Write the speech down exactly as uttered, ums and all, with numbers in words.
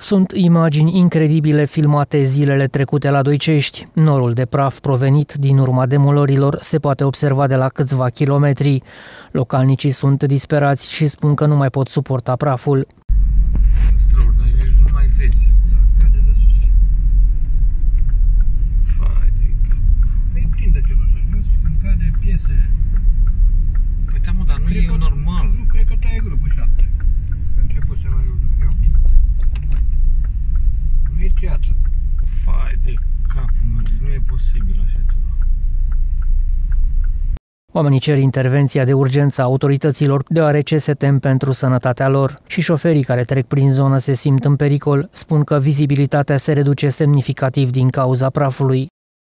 Sunt imagini incredibile filmate zilele trecute la Doicești. Norul de praf provenit din urma demolărilor se poate observa de la câțiva kilometri. Localnicii sunt disperați și spun că nu mai pot suporta praful. Extraordinar, nu mai vezi. Cade de sus. Fai de cap. Păi prinde celor jos, când cade piese. Păi da, mă, dar nu Cred e că- normal. Nu, cred că taie grupul șapte. Că început să mai iau. Nu e ceață. Fai de capul meu, deci nu e posibil așa ceva. Oamenii cer intervenția de urgență a autorităților, deoarece se tem pentru sănătatea lor. Și șoferii care trec prin zonă se simt în pericol, spun că vizibilitatea se reduce semnificativ din cauza prafului.